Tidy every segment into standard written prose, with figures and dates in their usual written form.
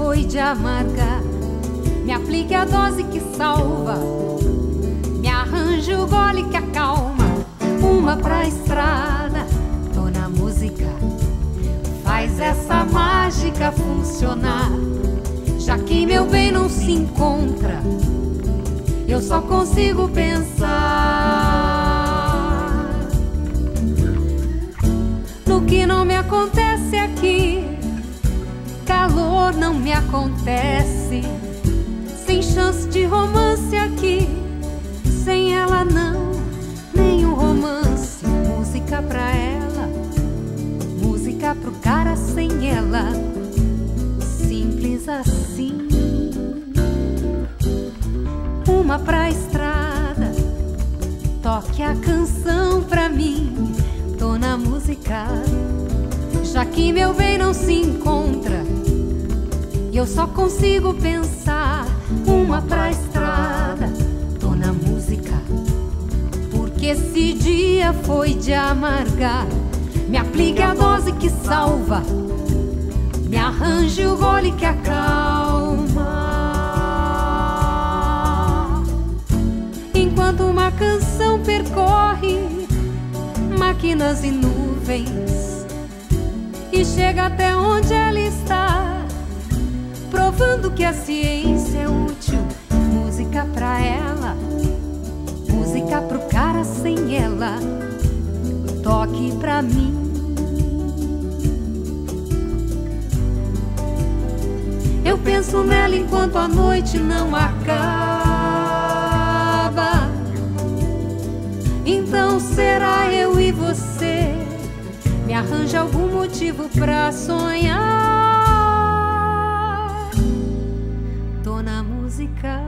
foi de amargar. Me aplique a dose que salva, me arranje o gole que acalma. Uma pra estrada, tô na música, faz essa mágica funcionar. Já que meu bem não se encontra, eu só consigo pensar no que não me acontece aqui. Calor não me acontece, sem chance de romance aqui. Sem ela não, nenhum romance. Música pra ela, música pro cara sem ela. Simples assim. Uma pra estrada, toque a canção pra mim. Tô na música, já que meu bem não se encontra, e eu só consigo pensar. Uma pra estrada, tô na música, porque esse dia foi de amargar. Me aplique a dose que salva, me arranje o gole que acalma. Enquanto uma canção percorre máquinas e nuvens e chega até onde ela está, provando que a ciência é útil. Música pra ela, música pro cara sem ela. Toque pra mim. Eu penso nela enquanto a noite não acaba. Então será eu e você? Me arranja algum motivo pra sonhar. Tô na música.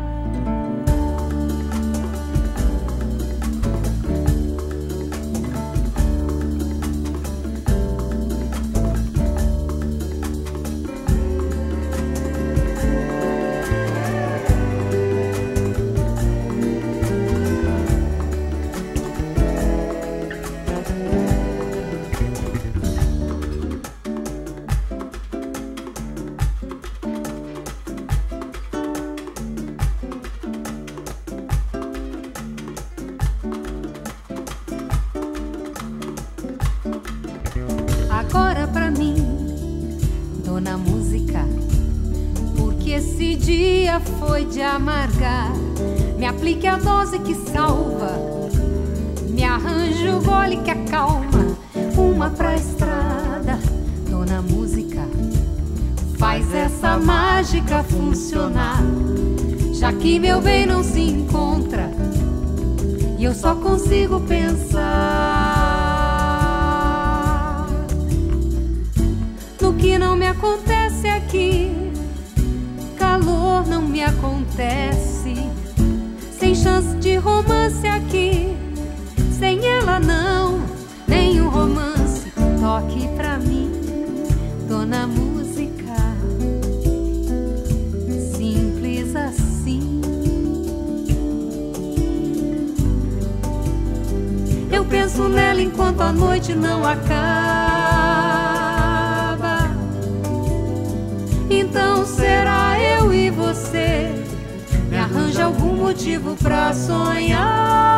Agora pra mim, tô na música, porque esse dia foi de amargar. Me aplique a dose que salva, me arranje o gole que acalma. Uma pra estrada, tô na música, faz essa mágica funcionar. Já que meu bem não se encontra, e eu só consigo pensar no que não me acontece aqui. Calor não me acontece, sem chance de romance aqui. Sem ela não, nenhum romance. Toque pra mim, tô na música, simples assim. Eu penso nela enquanto a noite não acaba. Então será eu e você? Me arranja algum motivo pra sonhar.